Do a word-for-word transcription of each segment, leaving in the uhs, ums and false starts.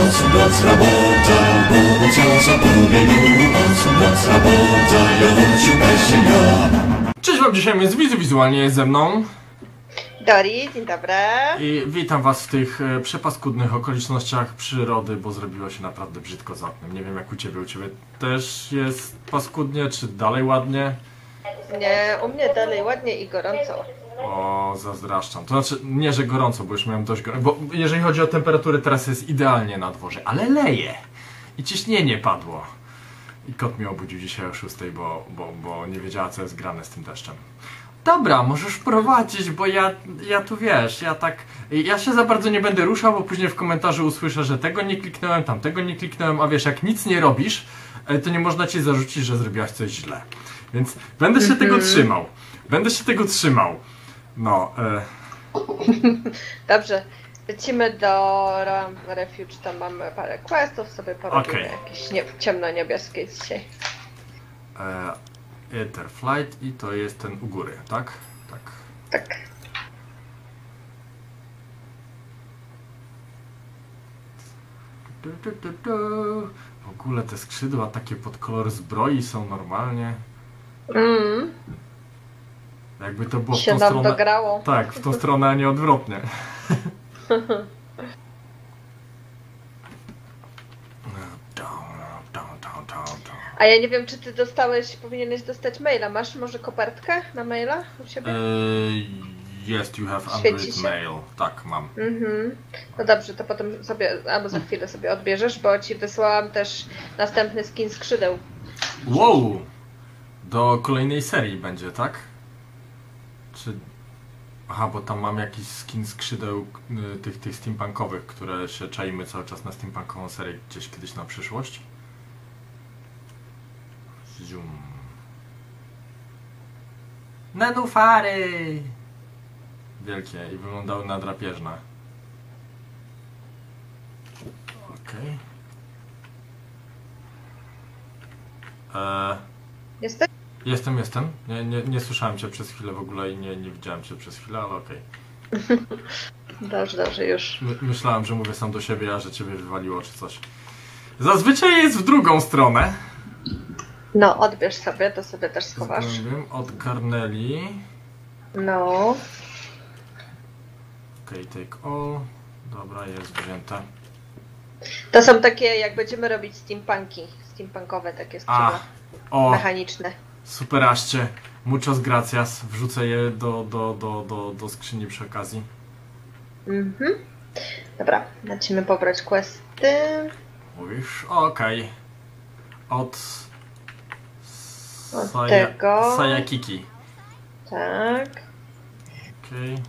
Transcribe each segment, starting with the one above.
Oczu noc robota, pomoc jasza pobiegu. Oczu noc robota, Josiu Peszynia. Cześć wam, dzisiaj jest Wizu, wizualnie jest ze mną Dori, dzień dobry. i witam was w tych e, przepaskudnych okolicznościach przyrody, bo zrobiło się naprawdę brzydko za oknem. Nie wiem jak u ciebie, u ciebie też jest paskudnie, czy dalej ładnie? Nie, u mnie dalej ładnie i gorąco. O, zazdraszczam. To znaczy, nie, że gorąco, bo już miałem dość gorąco, bo jeżeli chodzi o temperaturę, teraz jest idealnie na dworze, ale leje i ciśnienie padło. I kot mnie obudził dzisiaj o szóstej, bo, bo, bo nie wiedziała, co jest grane z tym deszczem. Dobra, możesz prowadzić, bo ja, ja tu wiesz, ja tak, ja się za bardzo nie będę ruszał, bo później w komentarzu usłyszę, że tego nie kliknąłem, tamtego nie kliknąłem, a wiesz, jak nic nie robisz, to nie można ci zarzucić, że zrobiłaś coś źle. Więc będę się tego trzymał, będę się tego trzymał. No. E... Dobrze, lecimy do Refuge, tam mamy parę questów, sobie porobimy Okay. jakieś nie, ciemno-niebieskie dzisiaj. E, Ether Flight i to jest ten u góry, tak? Tak. Tak. Du, du, du, du. W ogóle te skrzydła takie pod kolor zbroi są normalnie. Mm. Jakby to było w się tą nam stronę. dograło. Tak, w tą stronę, a nie odwrotnie. A ja nie wiem, czy ty dostałeś, powinieneś dostać maila. Masz może kopertkę na maila u siebie? Eee, yes, you have Świeci Android się? mail. Tak, mam. Mhm. No dobrze, to potem sobie, albo za chwilę sobie odbierzesz, bo ci wysłałam też następny skin skrzydeł. Wow! Do kolejnej serii będzie, tak? Czy... Aha, bo tam mam jakiś skin skrzydeł y, tych, tych steampunkowych, które się czaimy cały czas na steampunkową serię gdzieś kiedyś na przyszłość. Zoom. Nenufary! Wielkie i wyglądały na drapieżne. Okej. Okay. Eee... Jesteś? Jestem, jestem. Nie, nie, nie słyszałem cię przez chwilę w ogóle i nie, nie widziałem cię przez chwilę, ale okej. Okay. Dobrze, dobrze, już. My, myślałem, że mówię sam do siebie, a że ciebie wywaliło czy coś. Zazwyczaj jest w drugą stronę. No, odbierz sobie, to sobie też schowasz. Wiem, od Carneli. No. Ok, take all. Dobra, jest wzięte. To są takie, jak będziemy robić steampunki. Steampunkowe takie skrzydła. O, mechaniczne. superaście. Muchas gracias. Wrzucę je do, do, do, do, do skrzyni przy okazji. Mhm. Dobra, lecimy pobrać questy. Mówisz? Okej. Okay. Od... Od Saja, tego. Sajakiki. Tak. Okej. Okay.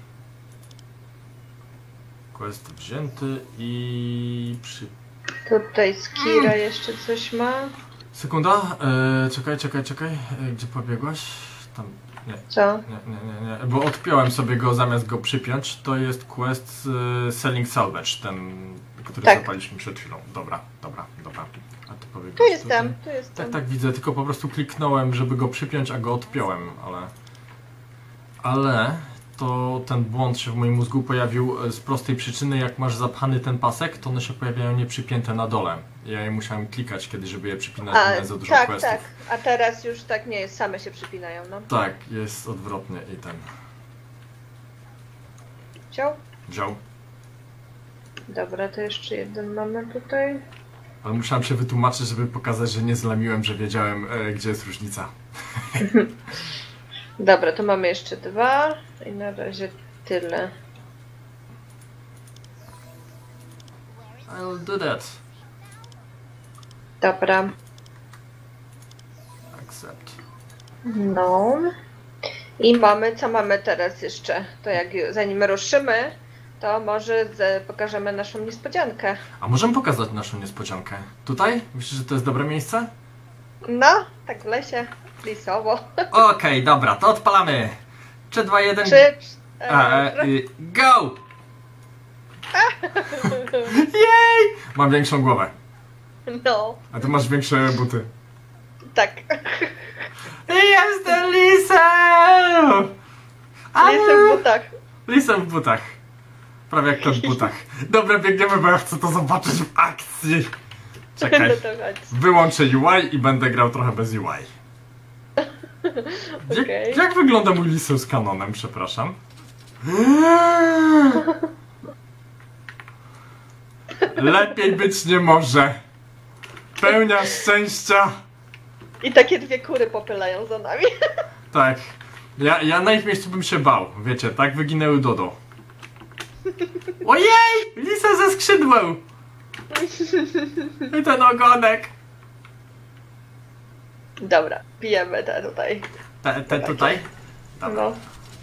Quest wzięty i przy... Tutaj Skira jeszcze coś ma. Sekunda, e, czekaj, czekaj, czekaj, e, gdzie pobiegłaś? Tam, nie, Co? nie, nie, nie, nie, bo odpiąłem sobie go zamiast go przypiąć, to jest quest e, Selling Salvage, ten, który tak. zapaliśmy przed chwilą. Dobra, dobra, dobra. A ty pobiegłaś Tu jestem, tutaj? tu jestem. Tak, tak, widzę, tylko po prostu kliknąłem, żeby go przypiąć, a go odpiąłem, ale... Ale... to ten błąd się w moim mózgu pojawił z prostej przyczyny, jak masz zapchany ten pasek, to one się pojawiają nieprzypięte na dole. Ja je musiałem klikać kiedyś, żeby je przypinać, bo miałem za dużo tak, questów. tak, a teraz już tak nie jest, same się przypinają, no. Tak, jest odwrotnie i ten... Wziął? Wziął. Dobra, to jeszcze jeden mamy tutaj. Ale musiałem się wytłumaczyć, żeby pokazać, że nie zlamiłem, że wiedziałem, e, gdzie jest różnica. Dobra, to mamy jeszcze dwa i na razie tyle. I'll do that. Dobra. Accept. No. I mamy, co mamy teraz jeszcze? To jak zanim ruszymy, to może z, pokażemy naszą niespodziankę. A możemy pokazać naszą niespodziankę? Tutaj? Myślisz, że to jest dobre miejsce? No, tak w lesie, lisowo. Okej, okay, dobra, to odpalamy. trzy, dwa, jeden... Trzy, A, e, y, go! Jej! Mam większą głowę. No. A ty masz większe buty. Tak. Jestem lisem! Lisem w butach. Lisem w butach. Prawie jak kot w butach. Dobra, biegniemy, bo ja chcę to zobaczyć w akcji. Czekaj, No to chodź. wyłączę U I i będę grał trochę bez U I. Jak, Okej. jak wygląda mój liseł z kanonem, przepraszam? Lepiej być nie może. Pełnia szczęścia. I takie dwie kury popylają za nami. Tak. Ja, ja na ich miejscu bym się bał. Wiecie, tak wyginęły Dodo. Ojej! Lisa ze skrzydłem! I ten ogonek. Dobra, pijemy te tutaj. Te, te tutaj? Dobra. No.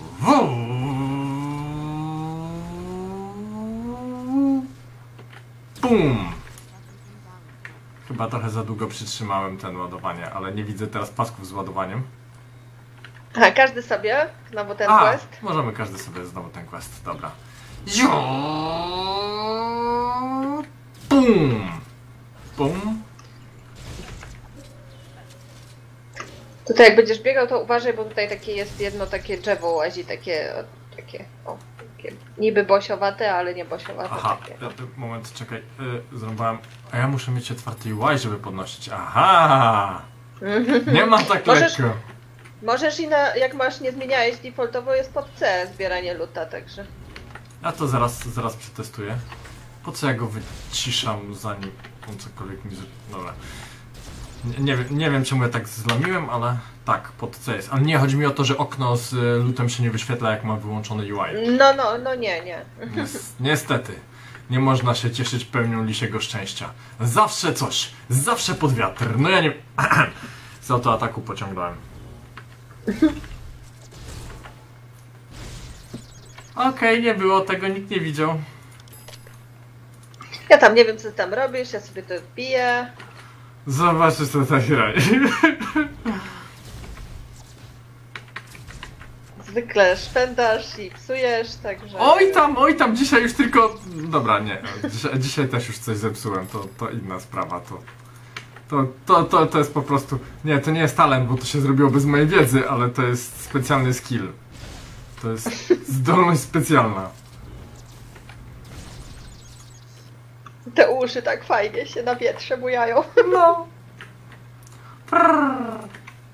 Bum! Chyba trochę za długo przytrzymałem ten ładowanie, ale nie widzę teraz pasków z ładowaniem. A każdy sobie znowu ten A, quest. możemy każdy sobie znowu ten quest, dobra. Bum! Bum! Tutaj jak będziesz biegał, to uważaj, bo tutaj takie jest jedno takie drzewo łazi, takie, o, takie, o, takie niby bosiowate, ale nie bosiowate. Aha, takie. e, e, moment, czekaj, y, zrąbałem. A ja muszę mieć otwarty U I, żeby podnosić. Aha! Nie ma tak Możesz- lekko. Możesz i na, jak masz, nie zmieniałeś, defaultowo jest pod C zbieranie luta, także. Ja to zaraz, zaraz przetestuję. Po co ja go wyciszam, zanim on cokolwiek mi zrobi? Dobra. Nie, nie, wiem, nie wiem czemu ja tak zlamiłem, ale tak, pod C jest. Ale nie, chodzi mi o to, że okno z y, lutem się nie wyświetla, jak mam wyłączone U I. No, no, no nie, nie. Nies- niestety. Nie można się cieszyć pełnią lisiego szczęścia. Zawsze coś. Zawsze pod wiatr. No ja nie... Z autoataku pociągnąłem. Okej, nie było tego, nikt nie widział. Ja tam nie wiem, co ty tam robisz, ja sobie to piję. Zobaczysz co tak robi. Zwykle szpędasz i psujesz, także... Oj tam, oj tam, dzisiaj już tylko... Dobra, nie. Dzisiaj, dzisiaj też już coś zepsułem, to, to inna sprawa, to... To, to, to, to jest po prostu... Nie, to nie jest talent, bo to się zrobiło bez mojej wiedzy, ale to jest specjalny skill. To jest zdolność specjalna. Te uszy tak fajnie się na wietrze bujają. No. Prrr.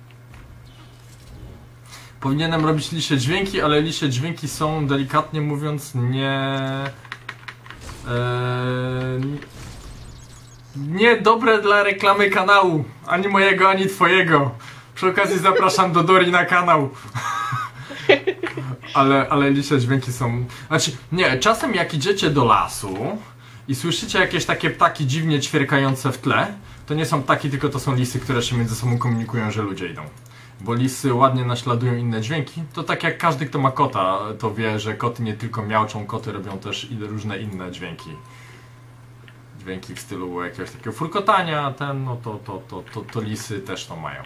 Powinienem robić lisie dźwięki, ale lisie dźwięki są, delikatnie mówiąc, nie... Eee, niedobre dla reklamy kanału. Ani mojego, ani twojego. Przy okazji zapraszam do Dori na kanał. ale, ale lisie dźwięki są... Znaczy, nie, czasem jak idziecie do lasu i słyszycie jakieś takie ptaki dziwnie ćwierkające w tle, to nie są ptaki, tylko to są lisy, które się między sobą komunikują, że ludzie idą. Bo lisy ładnie naśladują inne dźwięki. To tak jak każdy, kto ma kota, to wie, że koty nie tylko miauczą, koty robią też i- różne inne dźwięki. Dźwięki w stylu jakiegoś takiego furkotania, ten, no to, to, to, to, to lisy też to mają.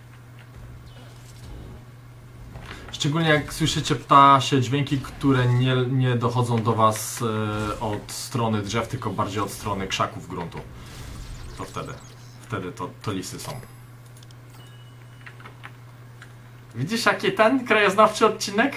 Szczególnie jak słyszycie ptasie dźwięki, które nie, nie dochodzą do was e, od strony drzew, tylko bardziej od strony krzaków gruntu. To wtedy, wtedy to, to lisy są. Widzisz jaki ten krajoznawczy odcinek?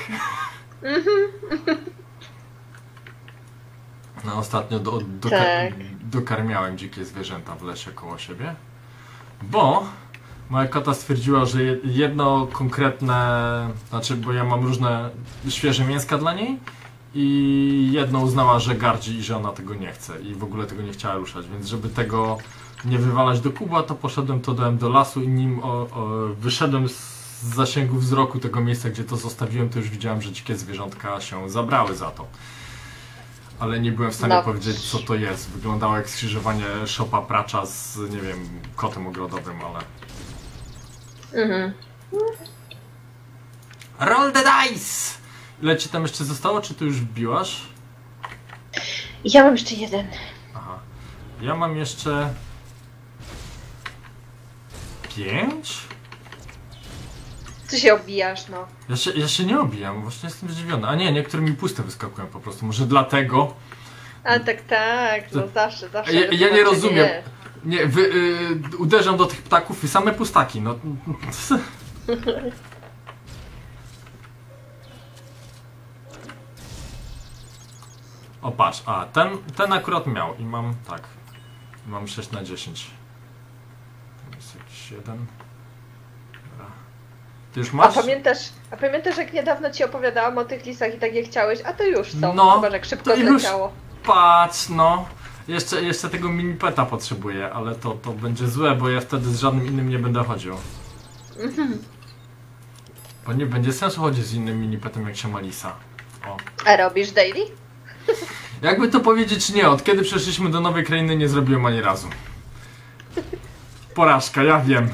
No ostatnio do, do, Tak. dokarmiałem dzikie zwierzęta w lesie koło siebie, bo moja kota stwierdziła, że je- jedno konkretne, znaczy, bo ja mam różne świeże mięska dla niej i jedno uznała, że gardzi i że ona tego nie chce i w ogóle tego nie chciała ruszać, więc żeby tego nie wywalać do kubła, to poszedłem, to dałem do lasu i nim o, o, wyszedłem z zasięgu wzroku tego miejsca, gdzie to zostawiłem, to już widziałem, że dzikie zwierzątka się zabrały za to. Ale nie byłem w stanie No. powiedzieć, co to jest. Wyglądało jak skrzyżowanie szopa pracza z, nie wiem, kotem ogrodowym, ale... Mhm. Roll the dice! Ile ci tam jeszcze zostało, czy ty już wbiłaś? Ja mam jeszcze jeden. Aha. Ja mam jeszcze... Pięć? Ty się obijasz, no. Ja się, ja się nie obijam, właśnie jestem zdziwiony. A nie, niektóre mi puste wyskakują po prostu. Może dlatego... A tak, tak, no zawsze, zawsze. Ja, ja nie wytłumaczenie rozumiem. jest. Nie, wy, y, uderzam do tych ptaków i same pustaki, no... O patrz, a ten, ten akurat miał i mam, tak, mam sześć na dziesięć. Jest jakiś jeden. Dobra. Ty już A masz? pamiętasz, a pamiętasz jak niedawno ci opowiadałam o tych lisach i tak je chciałeś, a to już są. No, Zobacz jak szybko to już. zleciało. Patrz, no. Jeszcze, jeszcze tego mini-peta potrzebuję, ale to, to będzie złe, bo ja wtedy z żadnym innym nie będę chodził. Bo nie będzie sensu chodzić z innym mini-petem jak się ma lisa. O. A robisz daily? Jakby to powiedzieć, nie, od kiedy przeszliśmy do nowej krainy nie zrobiłem ani razu. Porażka, ja wiem.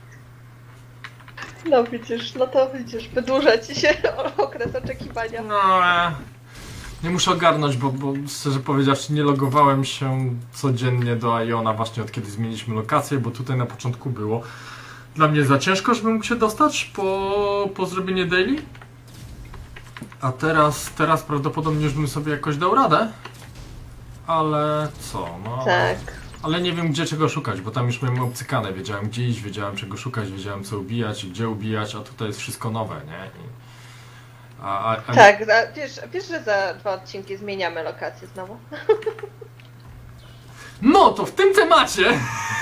No widzisz, no to widzisz, wydłuża ci się okres oczekiwania. No, e, nie muszę ogarnąć, bo, bo szczerze powiedziawszy nie logowałem się codziennie do Iona właśnie od kiedy zmieniliśmy lokację, bo tutaj na początku było dla mnie za ciężko, żebym mógł się dostać po, po zrobieniu daily. A teraz, teraz prawdopodobnie już bym sobie jakoś dał radę. Ale co, no... Tak. Ale nie wiem gdzie czego szukać, bo tam już miałem obcykane. Wiedziałem gdzie iść, wiedziałem czego szukać, wiedziałem co ubijać i gdzie ubijać, a tutaj jest wszystko nowe, nie? I... A, a, a... Tak, a wiesz, wiesz, że za dwa odcinki zmieniamy lokację znowu? No, to w tym temacie!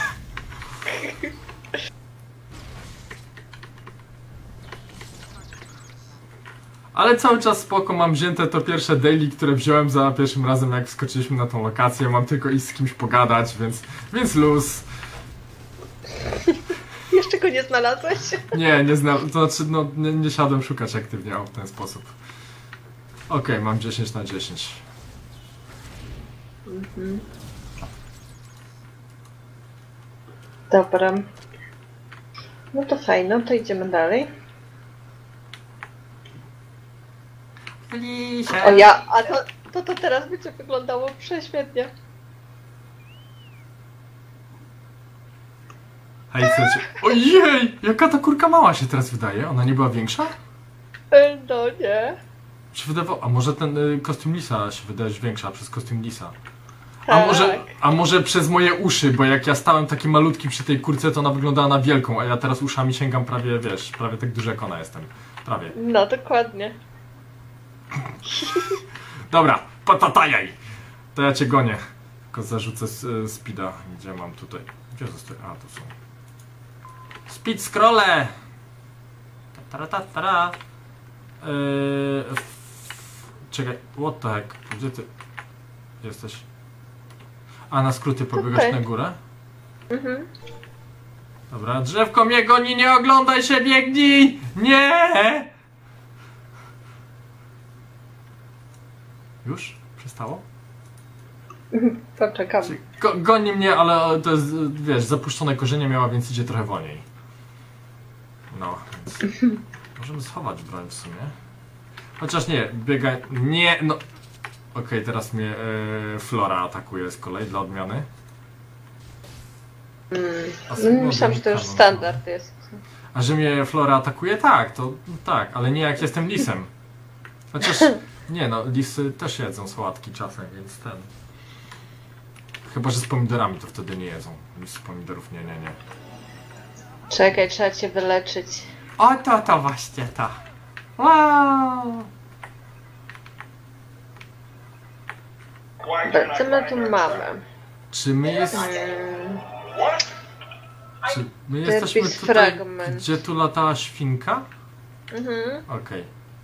Ale cały czas spoko, mam wzięte to pierwsze daily, które wziąłem za pierwszym razem jak wskoczyliśmy na tą lokację. Mam tylko iść z kimś pogadać, więc, więc luz. Jeszcze go nie znalazłeś? Nie, nie znam, to znaczy no nie, nie siadłem szukać aktywnie w ten sposób. Okej, okay, mam dziesięć na dziesięć. Mhm. Dobra. No to fajno, to idziemy dalej. O ja, a to, to, to teraz będzie wyglądało prześwietnie. Hej, chcecie... Ojej! Jaka ta kurka mała się teraz wydaje? Ona nie była większa? E, No nie. Się wydawało... A może ten y, kostium lisa się wydaje większa przez kostium lisa? A Tak. może, a może przez moje uszy, bo jak ja stałem taki malutki przy tej kurce, to ona wyglądała na wielką, a ja teraz uszami sięgam prawie, wiesz, prawie tak duży jak ona jestem. Prawie. No dokładnie. Dobra, patatajaj! To ja cię gonię. Tylko zarzucę y, speeda. Gdzie mam tutaj? Gdzie zostaje? A, tu są. Speed scrolle! Tara, tara, tara. Yy, czekaj, what the heck? Gdzie ty jesteś? A, na skróty pobiegłeś Tutaj. na górę? Mhm. Dobra, drzewko mnie goni, nie oglądaj się, biegnij! Nie! Już? Przestało? Poczekam. Go, goni mnie, ale to jest, wiesz, zapuszczone korzenie miała, więc idzie trochę wolniej. No, więc możemy schować broń w sumie. Chociaż nie, biega... Nie, no... Okej, okay, teraz mnie e, Flora atakuje z kolei dla odmiany. Mm. Myślałam, że to już standard jest. A że mnie Flora atakuje? Tak, to tak, ale nie jak jestem lisem. Chociaż... Nie no, lisy też jedzą sałatki czasem, więc ten... Chyba, że z pomidorami to wtedy nie jedzą. Lisy pomidorów nie, nie, nie. Czekaj, trzeba cię wyleczyć. O, to, to właśnie to. Wow! Dobra, co my tu mamy? Czy my jest... Mm. Czy my jesteśmy Derpis tutaj, fragment. gdzie tu latała świnka? Mhm. Okej. Okay.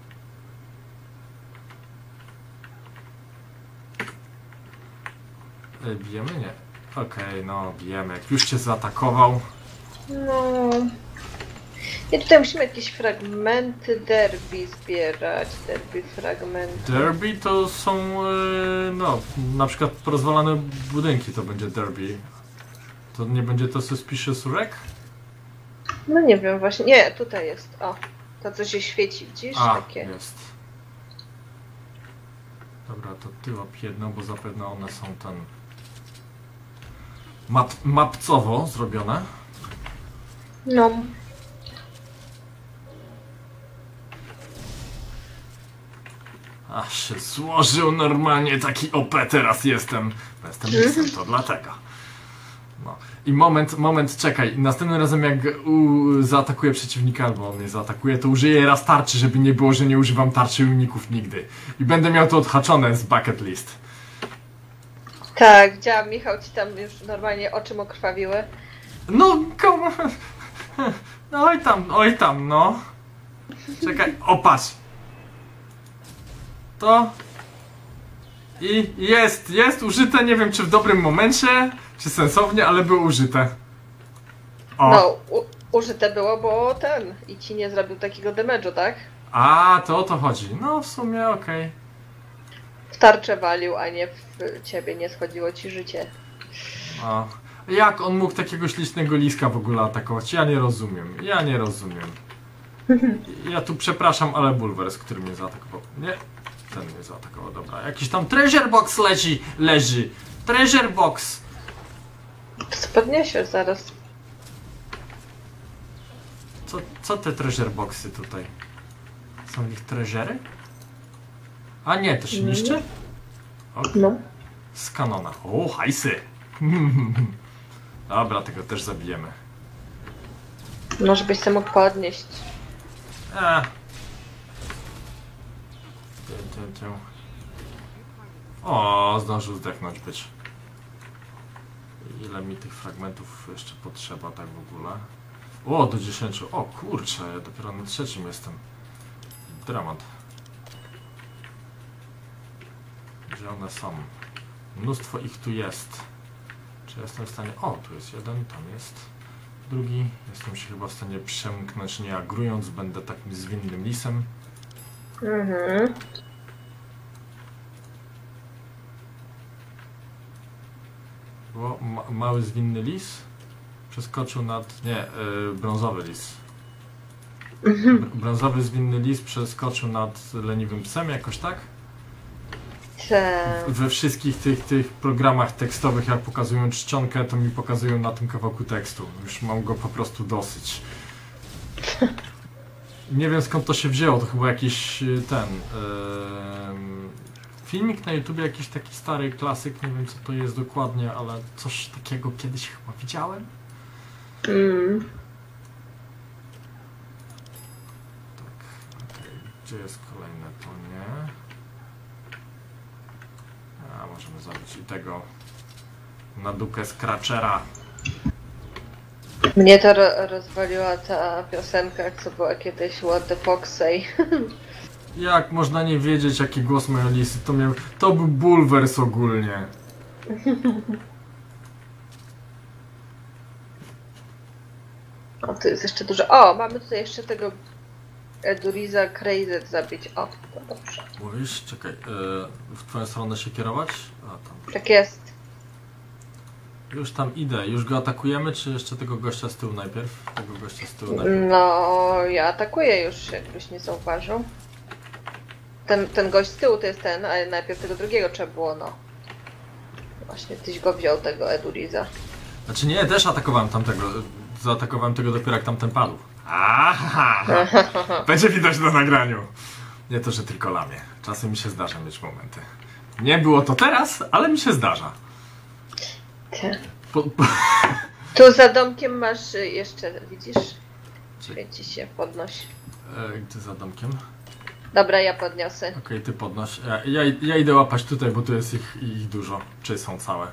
Bijemy? Nie. Okej, okay, no bijemy. Jak już cię zaatakował. No. I tutaj musimy jakieś fragmenty derby zbierać. Derby fragmenty. Derby to są, yy, no, na przykład porozwalane budynki to będzie derby. To nie będzie to suspicious wreck? No nie wiem właśnie. Nie, tutaj jest. O, to co się świeci, widzisz? A, Takie. jest. Dobra, to ty łap jedną, bo zapewne one są ten... Map, mapcowo zrobione. No. Aż się złożył normalnie, taki O P teraz jestem. Bo jestem lisem, to dlatego. No. I moment, moment, czekaj. Następnym razem jak u, zaatakuję przeciwnika, albo on mnie zaatakuje, to użyję raz tarczy, żeby nie było, że nie używam tarczy uników nigdy. I będę miał to odhaczone z bucket list. Tak, widziałam, Michał, ci tam już normalnie oczy mu krwawiły. No, komu... No, oj tam, oj tam, no. Czekaj, o patrz. To... I jest, jest użyte, nie wiem czy w dobrym momencie, czy sensownie, ale było użyte. O. No, u, użyte było, bo ten i ci nie zrobił takiego damage'u, tak? A, to o to chodzi. No, w sumie okej. Okay. W tarczę walił, a nie w ciebie, nie schodziło ci życie. O. Jak on mógł takiego ślicznego liska w ogóle atakować? Ja nie rozumiem. Ja nie rozumiem. Ja tu przepraszam, ale Bulwers, który mnie zaatakował. Nie, ten mnie zaatakował, dobra. Jakiś tam treasure box leży, leży. Treasure box. Podniesiesz zaraz. Co, co te treasure boxy tutaj? Są ich treasury? A nie, to się niszczy? Okay. No. Z kanona. O, hajsy! Dobra, tego też zabijemy. No, żebyś się mógł podnieść. Eee. Cię, cię, cię. O, zdążył zdechnąć być. Ile mi tych fragmentów jeszcze potrzeba tak w ogóle? O, do dziesięciu. O kurczę, ja dopiero na trzecim jestem. Dramat. Gdzie one są? Mnóstwo ich tu jest. Czy jestem w stanie... O, tu jest jeden, tam jest drugi. Jestem się chyba w stanie przemknąć nie agrując. Będę takim zwinnym lisem. Mhm. Bo ma mały zwinny lis przeskoczył nad... Nie, yy, brązowy lis. Mhm. Brązowy zwinny lis przeskoczył nad leniwym psem, jakoś tak? Te... We wszystkich tych, tych programach tekstowych, jak pokazują czcionkę, to mi pokazują na tym kawałku tekstu. Już mam go po prostu dosyć. Nie wiem skąd to się wzięło, to chyba jakiś ten... Yy, filmik na YouTubie, jakiś taki stary klasyk, nie wiem co to jest dokładnie, ale coś takiego kiedyś chyba widziałem. Mm. Tak, okay. Gdzie jest kolejne? To nie. A możemy zabić i tego na dukę Scratchera. Mnie to ro rozwaliła ta piosenka, co była kiedyś What the Fox Say. Jak można nie wiedzieć jaki głos mają lisy? To miał... To był Bulwers ogólnie. O, tu jest jeszcze dużo. O, mamy tutaj jeszcze tego Eduriza Crazy zabić. O, to dobrze. Mówisz? Czekaj, yy, w twoją stronę się kierować? A, tam. Tak jest. Już tam idę. Już go atakujemy, czy jeszcze tego gościa z tyłu najpierw? Tego gościa z tyłu najpierw. No, ja atakuję już, jakbyś nie zauważył. Ten, ten gość z tyłu to jest ten, ale najpierw tego drugiego trzeba było, no. Właśnie tyś go wziął, tego Eduriza. Znaczy nie, też atakowałem tamtego. Zaatakowałem tego dopiero jak tamten padł. Aha! Będzie widać na nagraniu. Nie to, że tylko lamię. Czasem mi się zdarza mieć momenty. Nie było to teraz, ale mi się zdarza. Po, po... Tu za domkiem masz jeszcze, widzisz? Świeci się, podnoś. E, gdzie za domkiem? Dobra, ja podniosę. Okej, okay, ty podnoś. Ja, ja, ja idę łapać tutaj, bo tu jest ich, ich dużo. Czy są całe?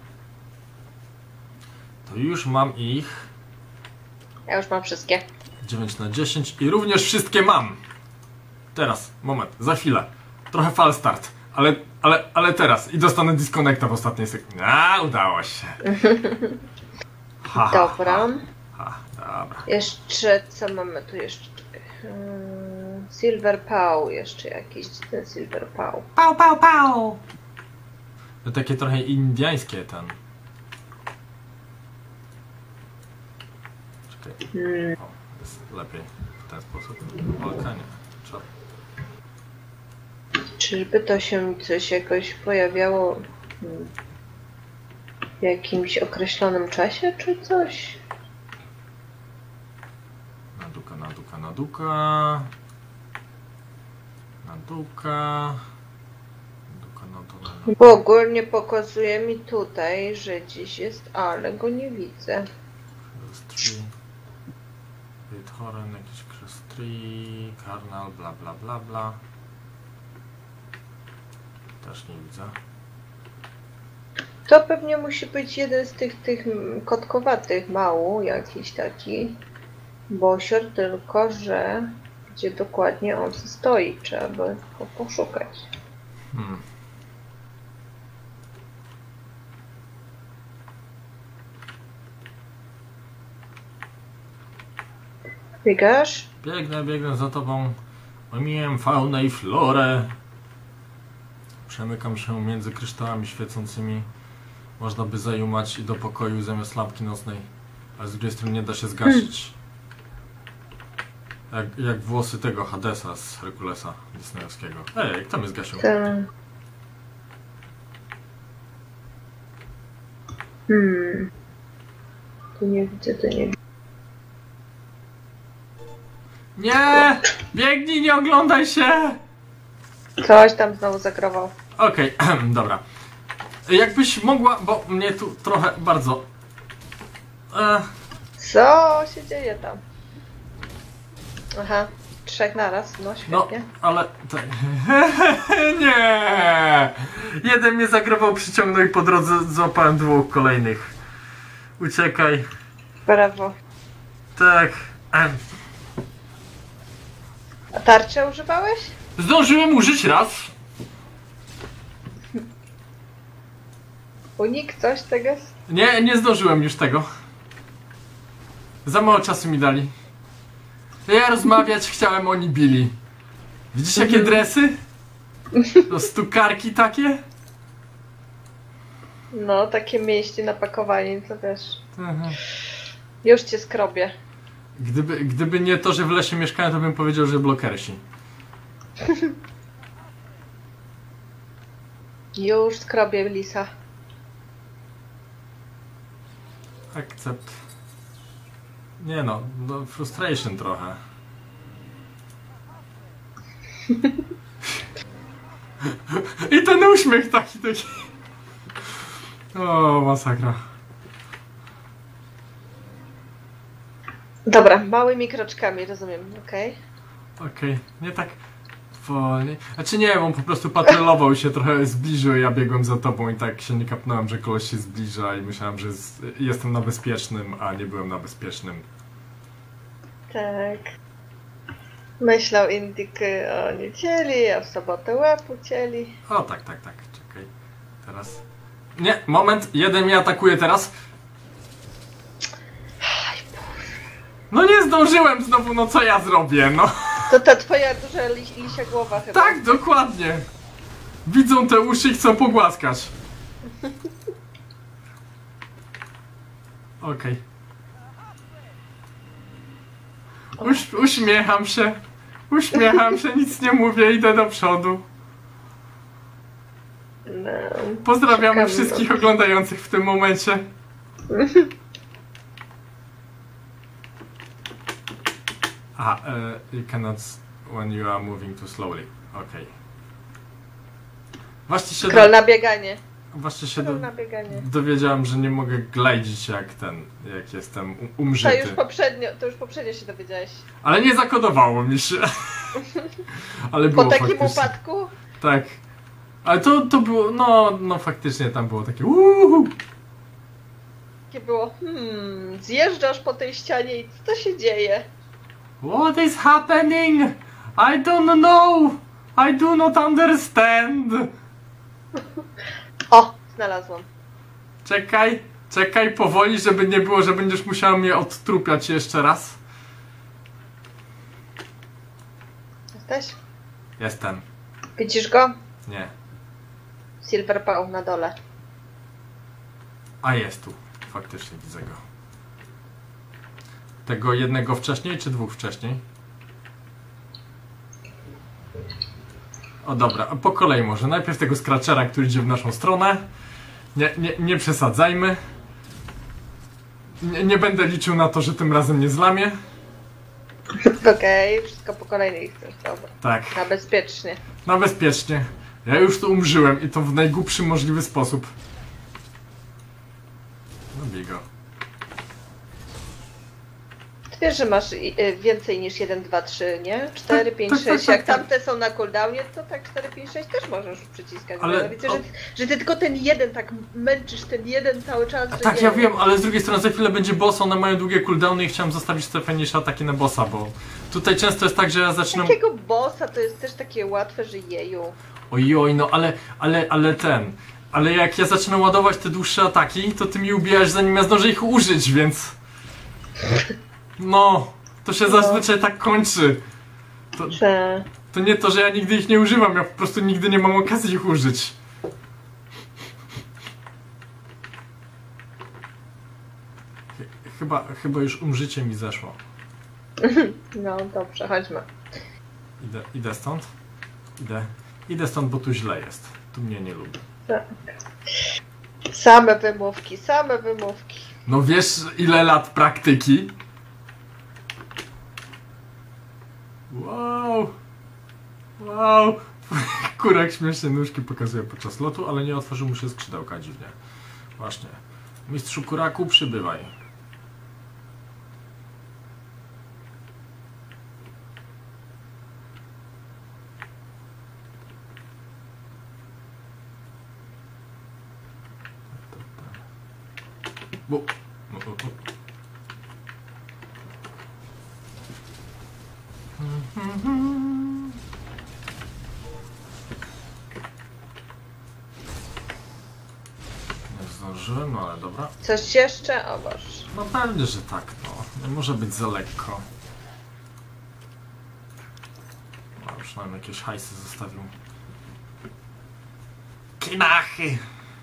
To już mam ich... Ja już mam wszystkie. dziewięć na dziesięć i również wszystkie mam! Teraz, moment, za chwilę. Trochę fal start, ale, ale, ale teraz. I dostanę disconnecta w ostatniej sekundzie. A, udało się. Ha, Dobra. Ha, ha, dobra. Jeszcze, co mamy tu jeszcze? Hmm, Silver Pow, jeszcze jakiś ten Silver Pow. Pał, pał, pał! To takie trochę indiańskie ten. Czekaj. Hmm. O, jest lepiej w ten sposób. Walka nie. Trzeba. Czyżby to się coś jakoś pojawiało hmm, w jakimś określonym czasie, czy coś? Na duka, na duka, na duka. Na duka. Duka, na duka, na duka. Bo ogólnie pokazuje mi tutaj, że gdzieś jest, ale go nie widzę. Bithoren, jakiś Crestri, Karnal, bla bla bla bla. Też nie widzę. To pewnie musi być jeden z tych, tych kotkowatych mału, jakiś taki. Bosior, tylko że gdzie dokładnie on stoi, trzeba by go poszukać. Hmm. Biegasz? Biegnę, biegnę za tobą. Omijam faunę i florę. Przemykam się między kryształami świecącymi. Można by zajumać i do pokoju zamiast lampki nocnej. Ale z drugiej strony nie da się zgasić. Jak, jak włosy tego Hadesa z Herkulesa disneyowskiego. Ej, kto mnie zgasił? Ten... Hmm. Tu nie widzę, tu nie widzę. Nie! Biegnij, nie oglądaj się! Coś tam znowu zagrował. Okej, okay, dobra. Jakbyś mogła, bo mnie tu trochę bardzo... E, Co się dzieje tam? Aha, trzech naraz, no no, świetnie. ale... Tak. Nie! Jeden mnie zagrował, przyciągnął i po drodze złapałem dwóch kolejnych. Uciekaj. Brawo. Tak. Em. A tarczę używałeś? Zdążyłem użyć raz. Unik, coś tego? Nie, nie zdążyłem już tego. Za mało czasu mi dali. Ja rozmawiać chciałem, oni bili. Widzisz jakie dresy? To stukarki takie? No, takie mięśnie napakowani, to wiesz. Aha. Już cię skrobię. Gdyby, gdyby nie to, że w lesie mieszkałem, to bym powiedział, że blokersi. Już skrobię lisa. Akcept. Nie no, no frustration trochę. I ten uśmiech taki, taki. O, masakra. Dobra, małymi kroczkami, rozumiem, okej. Okej, okay. Nie tak wolniej. Znaczy nie, on po prostu patrolował i się trochę zbliżył, ja biegłem za tobą i tak się nie kapnąłem, że koleś się zbliża i myślałem, że z... jestem na bezpiecznym, a nie byłem na bezpiecznym. Tak. Myślał Indyk o niedzieli, a w sobotę łeb ucięli. O tak, tak, tak, czekaj. Teraz... Nie, moment, jeden mnie atakuje teraz. No nie zdążyłem znowu, no co ja zrobię, no. To ta twoja duża li lisia głowa chyba. Tak, dokładnie. Widzą te uszy i chcą pogłaskać. Okej. Okay. Uś uśmiecham się. Uśmiecham się, nic nie mówię, idę do przodu. No, Pozdrawiamy czekamy wszystkich do... oglądających w tym momencie. A, uh, you cannot when you are moving too slowly. Okej. Okay. Właśnie się, Scroll do... na bieganie. Właśnie się Scroll do... na bieganie. dowiedziałem, że nie mogę glajdzić jak ten, jak jestem um To umrzyty. już poprzednio, to już poprzednio się dowiedziałeś. Ale nie zakodowało mi się. Ale było Po takim faktycznie. upadku? Tak. Ale to, to było, no, no faktycznie tam było takie uuuu. Takie było, hmm, zjeżdżasz po tej ścianie i co się dzieje? What is happening? I don't know. I do not understand. O, znalazłam. Czekaj, czekaj powoli, żeby nie było, że będziesz musiał mnie odtrupiać jeszcze raz. Jesteś? Jestem. Widzisz go? Nie. Silver Paw na dole. A jest tu. Faktycznie widzę go. Tego jednego wcześniej, czy dwóch wcześniej? O dobra, po kolei może. Najpierw tego Scratchera, który idzie w naszą stronę. Nie, nie, nie przesadzajmy. Nie, nie będę liczył na to, że tym razem nie zlamię. Okej, okay, wszystko po kolei chcesz, dobra. Tak. Na bezpiecznie. Na bezpiecznie. Ja już tu umrzyłem i to w najgłupszy możliwy sposób. No bij go. Wiesz, że masz i- y, więcej niż jeden, dwa, trzy, nie? cztery, pięć, tak, tak, sześć. tak, Jak tak. tamte są na cooldownie, to tak cztery, pięć, sześć też możesz przyciskać. Ale- Ale widzę, że, że ty tylko ten jeden tak męczysz, ten jeden cały czas. A że tak, nie ja wiem, ale z drugiej strony za chwilę będzie boss, one mają długie cooldowny i chciałem zostawić te fajniejsze ataki na bossa, bo tutaj często jest tak, że ja zaczynam... Takiego bossa to jest też takie łatwe, że jeju. Ojoj, no ale, ale, ale ten... Ale jak ja zaczynam ładować te dłuższe ataki, to ty mi ubijasz zanim ja zdążę ich użyć, więc... No, to się No. zazwyczaj tak kończy. To, Że... to nie to, że ja nigdy ich nie używam, ja po prostu nigdy nie mam okazji ich użyć. Ch- Chyba, chyba już umrzycie mi zeszło. No dobrze, chodźmy. Idę, idę stąd. Idę. Idę stąd, bo tu źle jest. Tu mnie nie lubi. Tak. Same wymówki, same wymówki. No wiesz, ile lat praktyki? Wow! Wow! Kurak śmiesznie nóżki pokazuje podczas lotu, ale nie otworzył mu się skrzydełka dziwnie. Właśnie. Mistrzu Kuraku, przybywaj. Bo... o, o, o. Nie zdążyłem, no ale dobra. Coś jeszcze? O Boże. No pewnie, że tak, no. Nie może być za lekko. No, już nam jakieś hajsy zostawił. Kinachy!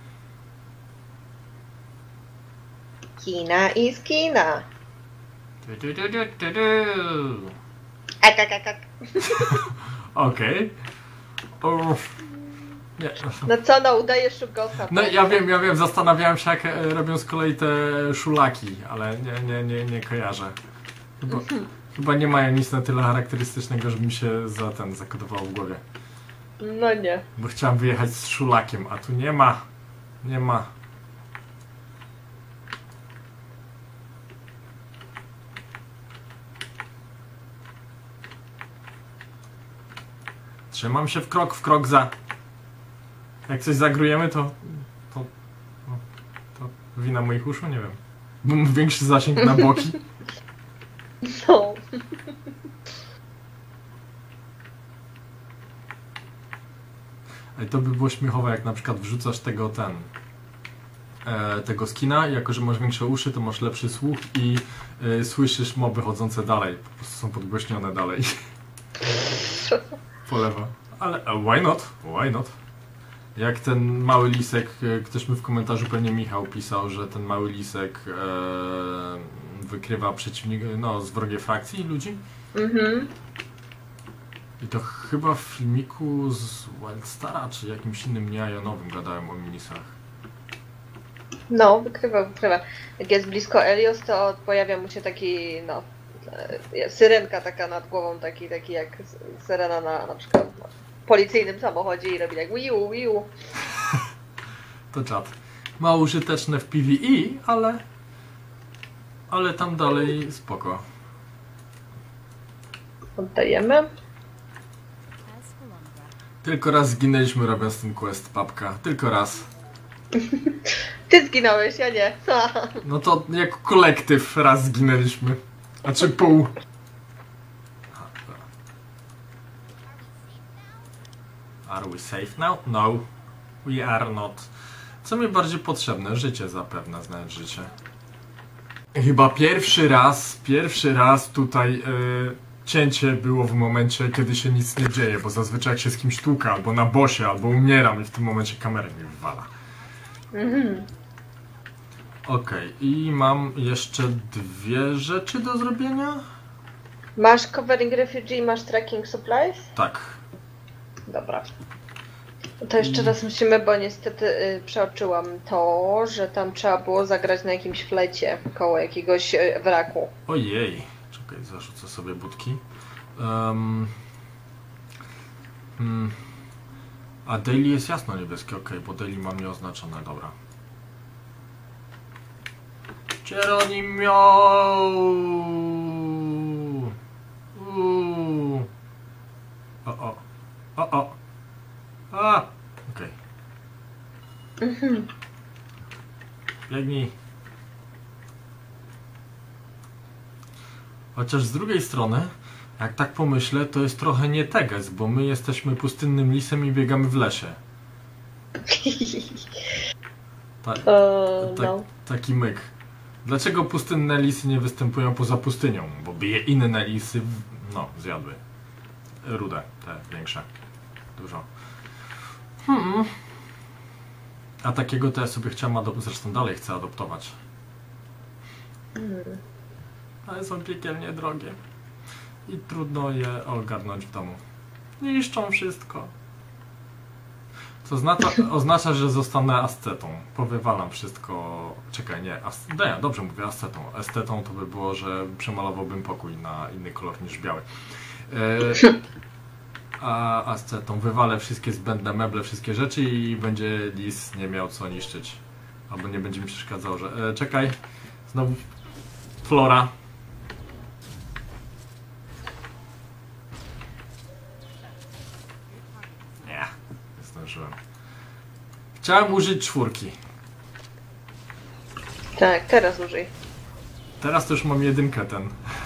Kina i skina. Du, du, du, du, du, du. Ak, ak, ak, ak. Okej. O. Nie. No co, no udajesz szugosa. No ja wiem, ja wiem, zastanawiałem się jak e, robią z kolei te szulaki, ale nie, nie, nie, nie kojarzę. Chyba, chyba nie mają nic na tyle charakterystycznego, żeby mi się za ten zakodowało w głowie. No nie. Bo chciałem wyjechać z szulakiem, a tu nie ma. Nie ma. Trzymam się w krok, w krok za. Jak coś zagrujemy, to... To, no, to wina moich uszu? Nie wiem. Bo mam większy zasięg na boki. No. Ale to by było śmiechowe, jak na przykład wrzucasz tego ten... E, tego skina i jako, że masz większe uszy, to masz lepszy słuch i e, słyszysz moby chodzące dalej. Po prostu są podgłośnione dalej. Po lewo. Ale e, why not? Why not? Jak ten mały lisek, e, ktoś mi w komentarzu, pewnie Michał pisał, że ten mały lisek e, wykrywa przeciwnik, no, z wrogiej frakcji ludzi. Mhm. I to chyba w filmiku z Wildstara, czy jakimś innym nieajonowym gadałem o minisach. No, wykrywa, wykrywa. Jak jest blisko Elios, to pojawia mu się taki, no, e, syrenka taka nad głową, taki, taki jak s- syrena na na przykład no, policyjnym samochodzie i robi tak wiu, wiu. To czad. Mało użyteczne w PvE, ale... Ale tam dalej spoko. Oddajemy. Tylko raz zginęliśmy robiąc ten quest, papka. Tylko raz. Ty zginąłeś, ja nie. No to jako kolektyw raz zginęliśmy. A czy pół. Are we safe now? No. We are not. Co mi bardziej potrzebne? Życie zapewne, znać życie. Chyba pierwszy raz, pierwszy raz tutaj yy, cięcie było w momencie, kiedy się nic nie dzieje, bo zazwyczaj jak się z kimś tłuka, albo na bosie, albo umieram i w tym momencie kamera mi wywala. Mhm. Okej, i mam jeszcze dwie rzeczy do zrobienia? Masz covering refugee, masz tracking supplies? Tak. Dobra. To jeszcze raz musimy, bo niestety y, przeoczyłam to, że tam trzeba było zagrać na jakimś flecie koło jakiegoś y, wraku. Ojej. Czekaj, zarzucę sobie budki. Um, hmm. A daily jest jasno niebieskie, okej, bo daily mam nieoznaczone, dobra. Geronimo! O, o. A, okej. Mhm. Biegnij. Chociaż z drugiej strony, jak tak pomyślę, to jest trochę nie teges, bo my jesteśmy pustynnym lisem i biegamy w lesie. Ta, O, ta, no. taki myk. Dlaczego pustynne lisy nie występują poza pustynią? Bo by je inne lisy, no, zjadły. Rude, te większe. Dużo. Hmm. A takiego to ja sobie chciałem adoptować, zresztą dalej chcę adoptować. Mm. Ale są piekielnie drogie. I trudno je ogarnąć w domu. Niszczą wszystko. Co oznacza, oznacza, że zostanę ascetą. Powywalam wszystko. Czekaj, nie. As... nie, dobrze mówię, ascetą. Estetą to by było, że przemalowałbym pokój na inny kolor niż biały. E... A ascetą wywalę wszystkie zbędne meble, wszystkie rzeczy i będzie lis nie miał co niszczyć. Albo nie będzie mi przeszkadzał, że... E, czekaj. Znowu flora. Nie, nie zdążyłem. Chciałem użyć czwórki. Tak, teraz użyj. Teraz to już mam jedynkę ten.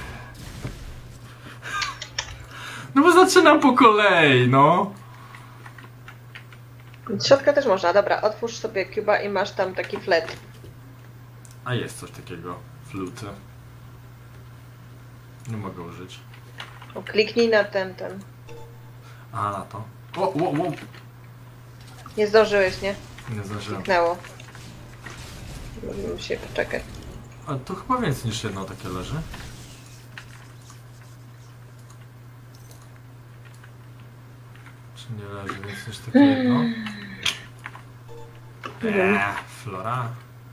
No bo zaczynam po kolei, no. Z środka też można. Dobra, otwórz sobie Cuba i masz tam taki flet. A jest coś takiego. Fluty. Nie mogę użyć. O, kliknij na ten, ten. A, na to. O, o, o. Nie zdążyłeś, nie? Nie zdążyłem. Kliknęło. Musimy się poczekać. A to chyba więcej niż jedno takie leży. Czy nie leży więcej niż takie jedno? Eee, flora.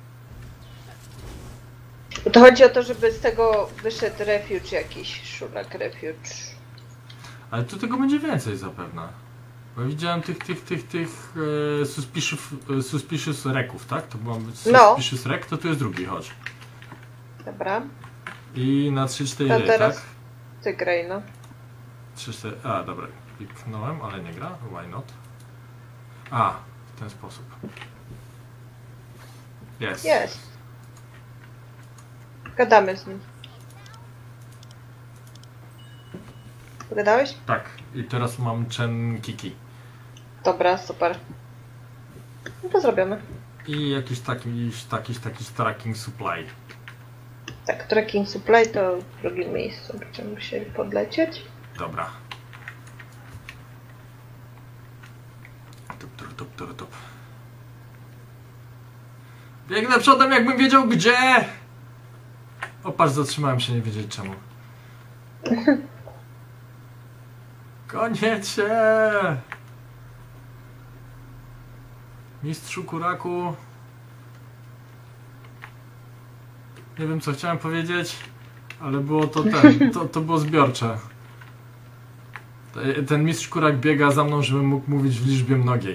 To chodzi o to, żeby z tego wyszedł refuge jakiś, szulak refuge. Ale tu tego będzie więcej zapewne. Bo widziałem tych, tych, tych, tych e, suspicious, e, suspicious reków, tak? To była suspicious No. rek, to tu jest drugi, chodź. Dobra. I na trzy cztery, To teraz tak? ty graj, no. trzy cztery, a dobra, kliknąłem, ale nie gra, why not? A, w ten sposób. Jest. Jest. Gadamy z nim. Pogadałeś? Tak, i teraz mam Chen Kiki. Dobra, super. No to zrobimy. I jakiś taki, taki, taki tracking supply. Tak, tracking supply to w drugim miejscu. Będziemy musieli podlecieć. Dobra. Tup, tup, tup, tup, tup. Biegnę przodem, jakbym wiedział gdzie! O, patrz, zatrzymałem się, nie wiedzieć czemu. Koniecznie! Mistrzu Kuraku. Nie wiem, co chciałem powiedzieć, ale było to ten, to, to było zbiorcze. Ten mistrz Kurak biega za mną, żebym mógł mówić w liczbie mnogiej.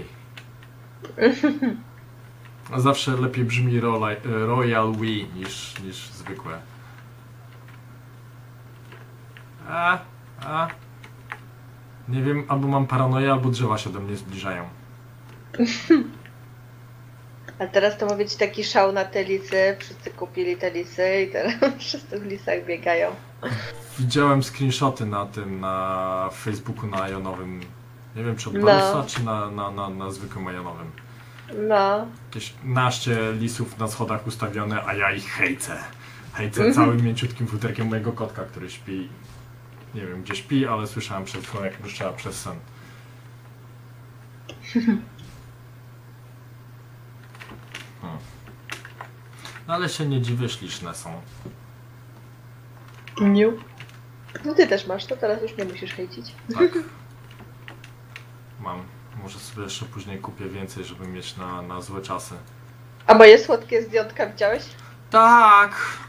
A zawsze lepiej brzmi Royal We niż, niż zwykłe. A, a. Nie wiem, albo mam paranoję, albo drzewa się do mnie zbliżają. A teraz to ma być taki szał na te lisy. Wszyscy kupili te lisy i teraz wszyscy w lisach biegają. Widziałem screenshoty na tym, na Facebooku, na Ajonowym. Nie wiem, czy od Barusa, No. czy na, na, na, na zwykłym Ajonowym. No. Jakieś naście lisów na schodach ustawione, a ja ich hejcę. Hejcę całym mięciutkim futerkiem mojego kotka, który śpi. Nie wiem, gdzie śpi, ale słyszałem przed chwilą, jak ruszała przez sen. Hmm. No ale się nie dziwię, śliczne są. Nie. No ty też masz, to teraz już nie musisz hejcić. Tak. Mam. Może sobie jeszcze później kupię więcej, żeby mieć na, na złe czasy. A moje słodkie zdjątka widziałeś? Tak!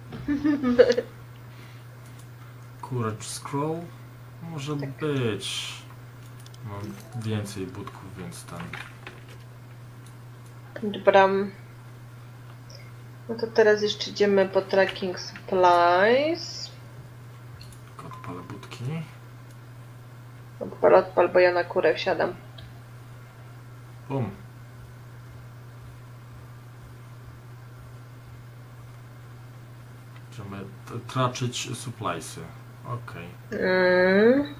Courage Scroll? Może Tak. być. Mam więcej budków, więc ten... Dobra. No to teraz jeszcze idziemy po tracking supplies. Odpalę budki. Odpal Odpal, odpal, bo ja na kurę wsiadam. Bum. Możemy t- traczyć suppliesy. Okej. Mm.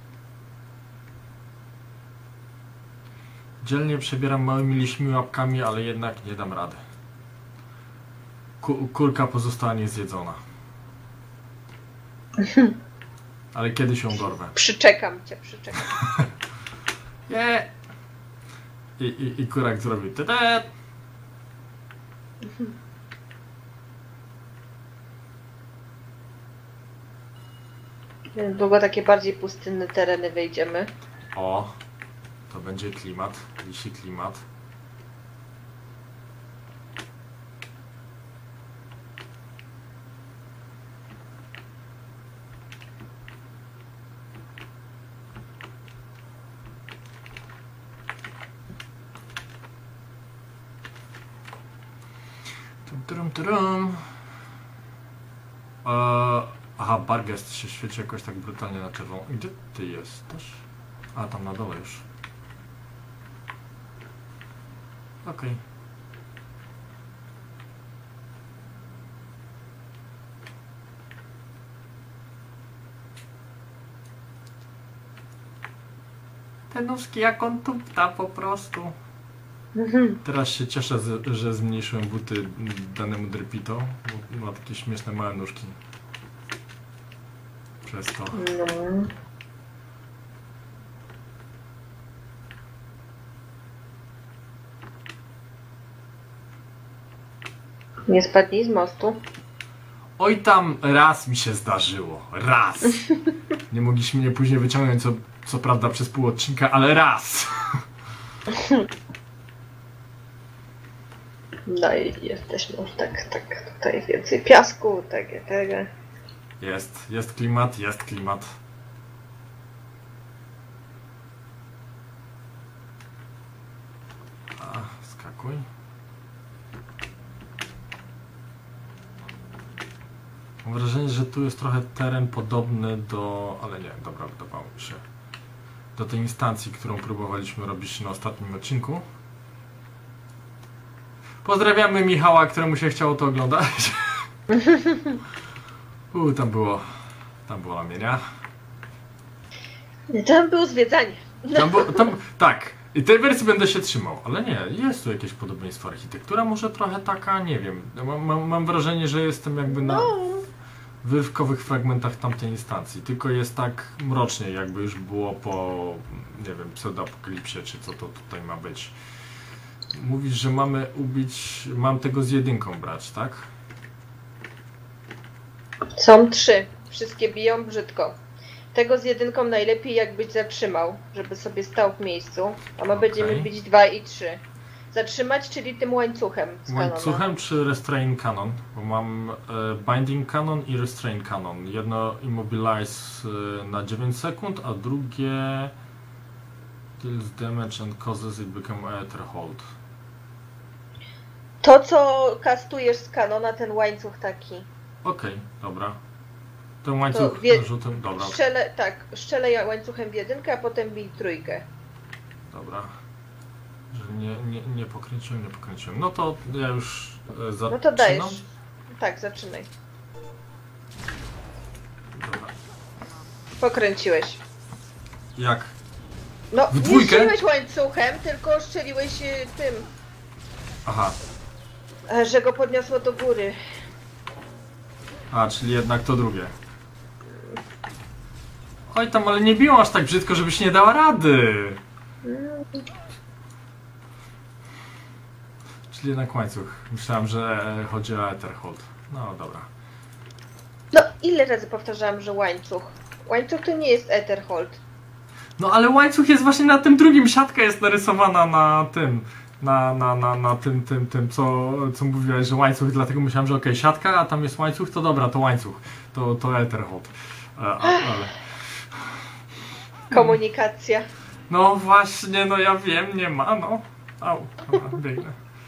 Dzielnie przebieram małymi liśmi łapkami, ale jednak nie dam rady. Ku- kurka pozostanie zjedzona. Ale kiedyś ją dorwę. Przyczekam cię, przyczekam. Nie. I, i, I kurak zrobi tete. Długo takie bardziej pustynne tereny wejdziemy. O, to będzie klimat, lisi klimat. Tum, turum, turum. Eee, aha, Bargest się świeci jakoś tak brutalnie na czerwono. Gdzie ty jesteś? A, tam na dole już. Okej. Okay. Ten nóżki jak on tupta po prostu. Teraz się cieszę, z, że zmniejszyłem buty danemu Drypito, bo ma takie śmieszne małe nóżki. Przez to. No. Nie spadnij z mostu. Oj tam, raz mi się zdarzyło. Raz. Nie mogliśmy mnie później wyciągnąć, co, co prawda przez pół odcinka, ale raz. No i jesteśmy już tak, tak, tutaj więcej piasku, tak, tego. Jest, jest klimat, jest klimat. A, skakuj. Mam wrażenie, że tu jest trochę teren podobny do... ale nie, dobra, wydawało mi się. Do tej instancji, którą próbowaliśmy robić na ostatnim odcinku. Pozdrawiamy Michała, któremu się chciało to oglądać. U, tam było... tam było lamienia. Tam było zwiedzanie. Tam było... tam... tak. I tej wersji będę się trzymał, ale nie, jest tu jakieś podobieństwo. Architektura może trochę taka, nie wiem. Mam, mam, mam wrażenie, że jestem jakby na... No. wyrywkowych fragmentach tamtej instancji, tylko jest tak mrocznie, jakby już było po, nie wiem, pseudoapokalipsie, czy co to tutaj ma być. Mówisz, że mamy ubić, mam tego z jedynką brać, tak? Są trzy. Wszystkie biją brzydko. Tego z jedynką najlepiej jakbyś zatrzymał, żeby sobie stał w miejscu. A my Okej. będziemy bić dwa i trzy. Zatrzymać, czyli tym łańcuchem z kanona. Łańcuchem czy restrain cannon? Bo mam e, binding cannon i restrain cannon. Jedno immobilize e, na dziewięć sekund, a drugie deals damage and causes it become ether hold. To, co kastujesz z kanona, ten łańcuch taki. Okej, okay, dobra. Ten łańcuch wie- rzutem, dobra, Strzelę, tak, strzelę łańcuchem w jedynkę, a potem bij trójkę. dobra. Że nie, nie, nie pokręciłem, nie pokręciłem. No to ja już e, zaczynam. No to dajesz. Tak, zaczynaj. Dobra. Pokręciłeś. Jak? No, W nie dwójkę? strzeliłeś łańcuchem, tylko strzeliłeś y, tym, Aha. e, że go podniosło do góry. A, czyli jednak to drugie. Oj tam, ale nie biło aż tak brzydko, żebyś nie dała rady. Czyli jednak łańcuch. Myślałem, że chodzi o Etherhold. No dobra. No, ile razy powtarzałam, że łańcuch? Łańcuch to nie jest Etherhold. No ale łańcuch jest właśnie na tym drugim. Siatka jest narysowana na tym. Na, na, na, na tym, tym, tym, co, co mówiłaś, że łańcuch, dlatego myślałem, że okej, okay, siatka, a tam jest łańcuch, to dobra, to łańcuch. To, to Etherhold. A, a, ale... Komunikacja. No właśnie, no ja wiem, nie ma, no. Au, dobra, biegnę.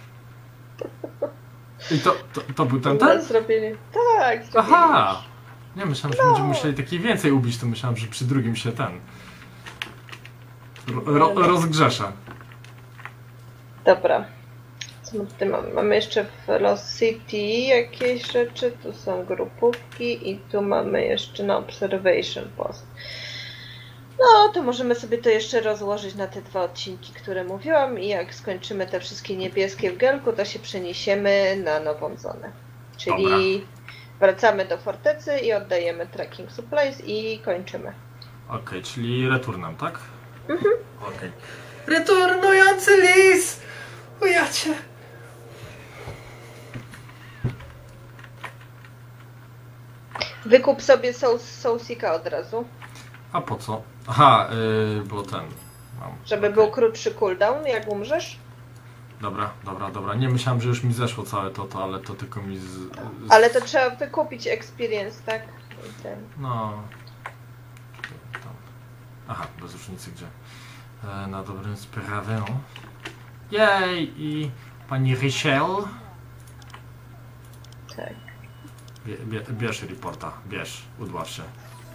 I to, to, to był ten ten? Zrobienie. Tak, zrobienie. Aha! Nie, myślałem, że No. będziemy musieli takiej więcej ubić, to myślałem, że przy drugim się ten... Ro, rozgrzeszę. Dobra. Co my tutaj mamy? Mamy jeszcze w Lost City jakieś rzeczy. Tu są grupówki i tu mamy jeszcze na Observation Post. No, to możemy sobie to jeszcze rozłożyć na te dwa odcinki, które mówiłam i jak skończymy te wszystkie niebieskie w Gelku, to się przeniesiemy na nową zonę. Czyli Dobra. wracamy do fortecy i oddajemy tracking supplies i kończymy. Okej, okay, czyli returnem, tak? Mhm. Okej. Okay. Returnujący lis! O ja cię! Wykup sobie Soulseeka od razu. A po co? Aha, yy, bo ten... Mam. Żeby był krótszy cooldown, jak umrzesz? Dobra, dobra, dobra. Nie myślałem, że już mi zeszło całe to, to ale to tylko mi z... z... Ale to trzeba wykupić experience, tak? I ten. No... Tam. Aha, bez różnicy gdzie. E, na dobrym sprawę. Jej! I pani Richel. Tak. Bie, bie, bierz reporta, bierz, udław się.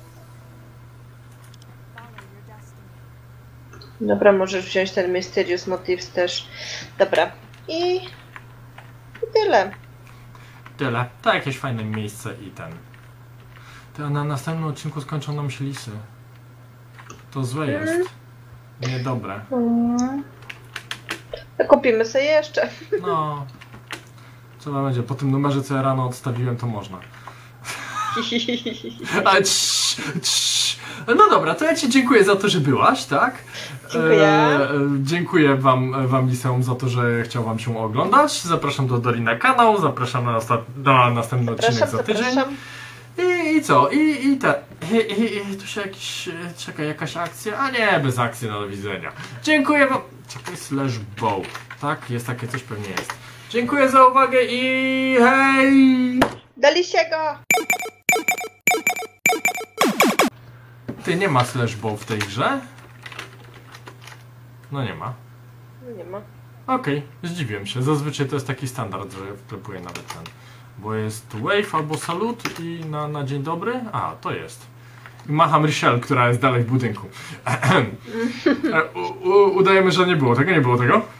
Dobra, możesz wziąć ten Mysterious Motives też. Dobra. I... I tyle. Tyle. To jakieś fajne miejsce i ten. To na następnym odcinku skończą nam się lisy. To złe jest. Mm. Niedobre. Mm. Kupimy sobie jeszcze. No. Trzeba będzie. Po tym numerze, co ja rano odstawiłem, to można. Ale cii, cii. No dobra, to ja ci dziękuję za to, że byłaś, tak? Dziękuję. E, dziękuję wam, wam liceum za to, że chciał wam się oglądać. Zapraszam do Dori na kanał, zapraszam na, na następny zapraszam, odcinek za tydzień. Zapraszam. I, I co? I, i te. I, i, i tu się jakiś. Czekaj, jakaś akcja? A nie, bez akcji, no do widzenia. Dziękuję wam. Czekaj, slash bow. Tak? Jest takie coś, pewnie jest. Dziękuję za uwagę i hej! Daliście go! Ty, nie ma slash bow w tej grze? No nie ma. No nie ma. Okej, okay, zdziwiłem się. Zazwyczaj to jest taki standard, że wklepuję nawet ten. Bo jest wave albo salut i na, na dzień dobry. A, to jest. I macham Richelle, która jest dalej w budynku. u, u, udajemy, że nie było tego, nie było tego.